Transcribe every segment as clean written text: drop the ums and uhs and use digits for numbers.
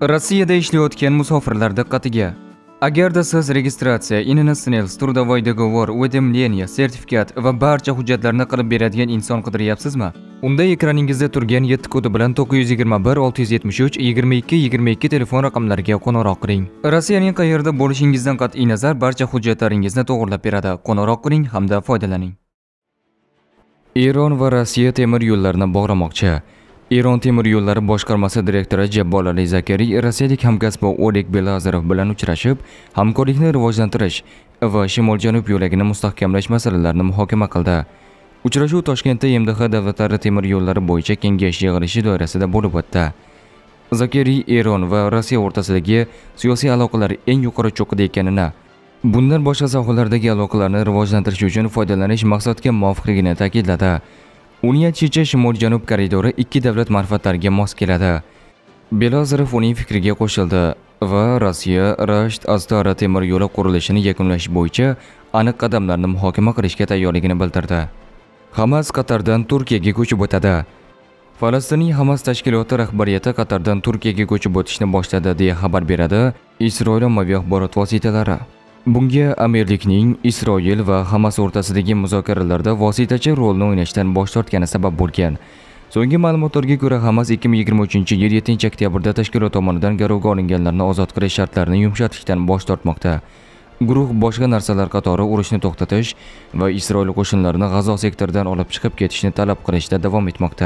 Rossiyada ishlayotgan musofirlar diqqatiga. Agarda siz registratsiya, INSNELS, трудовой договор, уведомление, sertifikat va barcha hujjatlarni qilib beradigan inson qidiryapsizmi? Unda ekraningizda turgan 7 kodi bilan 921 673 22 22 telefon raqamlariga qo'ng'iroq qiling. Rossiyaning qayerda bo'lishingizdan qat'iy nazar barcha hujjatlaringizni to'g'irlab beradi. Qo'ng'iroq qiling hamda foydalaning. Eron va Rossiya temir yo'llarini bog'lamoqchi. Eron temir yo'llari boshqarmasi direktori Jabbol Ali Zakariy rossiyalik hamkasbi Oleg Belazarov bilan uchrashib, hamkorlikni rivojlantirish va shimol-janub yo'lagini mustahkamlash masalalarini muhokama qildi. Uchrashuv Toshkentda MDH davlatlari temir yo'llari bo'yicha kengash yig'ilishi doirasida bo'lib o'tdi. Zakariy Eron va Rossiya o'rtasidagi siyosiy aloqalar eng yuqori cho'qqida ekanini, bundan boshqa sohalardagi aloqalarni rivojlantirish uchun foydalanish maqsadga muvofiqligini ta'kidladi. Uning aytishicha, shimol-janub koridori ikki davlat manfaatlariga mos keladi. Belazarov uning fikriga qo'shildi va Rossiya Rasht-Astara temir yo'li qurilishini yakunlash bo'yicha aniq qadamlarni muhokama qilishga tayyorligini bildirdi. Hamas Qatardan Turkiyaga ko'chib o'tadi. Falastinning Hamas tashkiloti rahbariyati Qatardan Turkiyaga ko'chib o'tishni boshladi deya xabar beradi Isroil ommaviy axborot vositalari. Bunga amirlikning Isroil va Hamas o'rtasidagi muzokaralarda vositachi rolni o'ynashdan bosh tortgani sabab bo'lgan. So'nggi ma'lumotlarga ko'ra, Hamas 2023-yil 7-oktyabrda tashkilot tomonidan garovga olinganlarni ozod qilish shartlarini yumshatishdan bosh tortmoqda. Guruh boshqa narsalar qatori urushni to'xtatish va Isroil qo'shinlarini G'azo sektoridan olib chiqib ketishni talab qilishda davom etmoqda.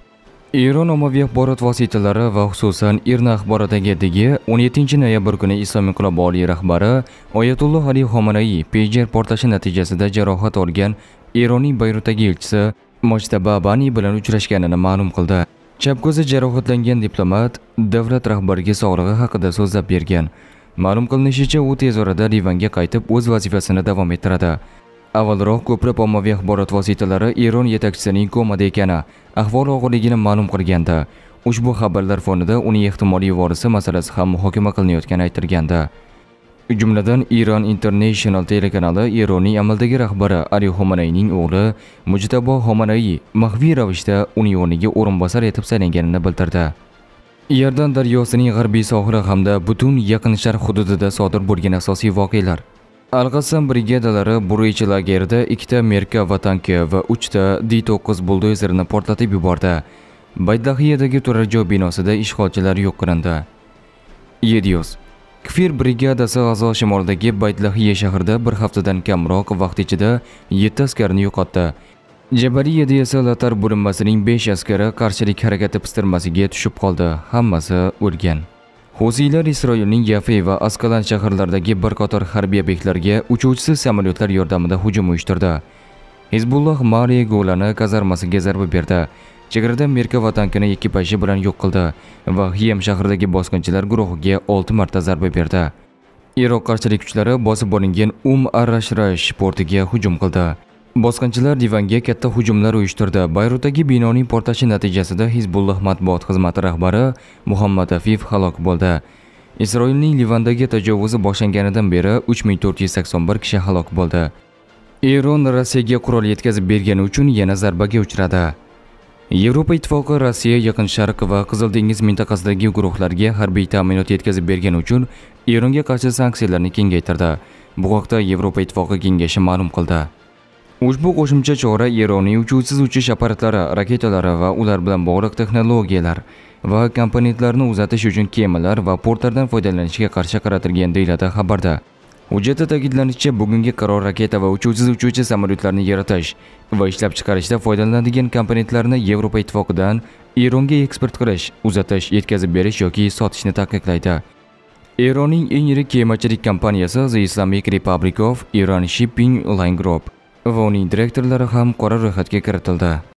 Eron ommaviy axborot vositalari va xususan IRNA axborot agentligi 17-noyabr kuni Islom inqilobi oliy rahbari Oyatulloh Ali Xomanaiy pager portlashi natijasida jarohat olgan Eronning Bayrutdagi elchisi Mojtaba Bani bilan uchrashganini ma'lum qildi. Chap ko'zi jarohatlangan diplomat davlat rahbariga sog'lig'i haqida so'zlab bergan. Ma'lum qilinishicha, u tez orada Livanga qaytib o'z vazifasini davom ettiradi. Avvalroq ko'plab ommaviy axborot vositalari Eron yetakchisining komada ekani, ahvoli og'irligini ma'lum qilgandi. Ushbu xabarlar fonida uning ehtimoliy vorisi masalasi ham muhokama qilinayotgani aytilgandi. Jumladan, Iran International telekanali Eronning amaldagi rahbari Ali Xomanayning o'g'li Mujtabo Xomanaiy maxfiy ravishda uning o'rniga o'rinbosar etib saylanganini bildirdi. Iordan daryosining g'arbiy sohili hamda butun Yaqin Sharq hududida sodir bo'lgan asosiy voqealar. Al-Qassam brigadalari Bureychi lagerida 2 ta Merka va tanki va 3 ta D9 buldozerni portlatib yubordi. Baydahiyadagi turar joy binosida ishg'olchilar yo'q qilindi. Yedios Kfir brigadasi G'azo shimolidagi Baydlahiya shahrida bir haftadan kamroq vaqt ichida 7 askarni yo'qotdi. Jabaliyada esa Latar bo'linmasining 5 askari qarshilik harakati pistirmasiga tushib qoldi. Hammasi o'lgan. Husiylar Isroilning Yafa va Askalan shaharlaridagi bir qator harbiy obyektlarga uchuvchisiz samolyotlar yordamida hujum uyushtirdi. Hizbulloh Mariya Golani kazarmasiga zarba berdi. Chegarada Merka va tankini ekipaji bilan yo'q qildi va Xiyam shahridagi bosqinchilar guruhiga 6 marta zarba berdi. Iroq qarshilik kuchlari bosib olingan ar-Rashrash portiga hujum qildi. Bosqinchilar divanga katta hujumlar uyushtirdi. Bayrutdagi binoning portlashi natijasida Hizbulloh matbuot xizmati rahbari Muhammad Afif halok bo'ldi. Isroilning Livandagi tajovuzi boshlanganidan beri 3481 kishi halok bo'ldi. Eron Rossiyaga qurol yetkazib bergani uchun yana zarbaga uchradi. Yevropa ittifoqi Rossiya, Yaqin Sharq va Qizil dengiz mintaqasidagi guruhlarga harbiy ta'minot yetkazib bergani uchun Eronga qarshi sanksiyalarni kengaytirdi. Bu haqda Yevropa ittifoqi kengashi ma'lum qildi. Ushbu qo'shimcha chora Eronning uchuvchisiz uchish apparatlari, raketalari va ular bilan bog'liq texnologiyalar va komponentlarni uzatish uchun kemalar va portlardan foydalanishga qarshi qaratilgan deyiladi xabarda. Hujjatda ta'kidlanishicha, bugungi qaror raketa va uchuvchisiz uchuvchi samolyotlarni yaratish va ishlab chiqarishda foydalanadigan komponentlarni Yevropa ittifoqidan Eronga eksport qilish, uzatish, yetkazib berish yoki sotishni taqiqlaydi. Eronning eng yirik kemachilik kompaniyasi The Islamic Republic of Iran Shipping Line Group va uning direktorlari ham qora ro'yxatga kiritildi.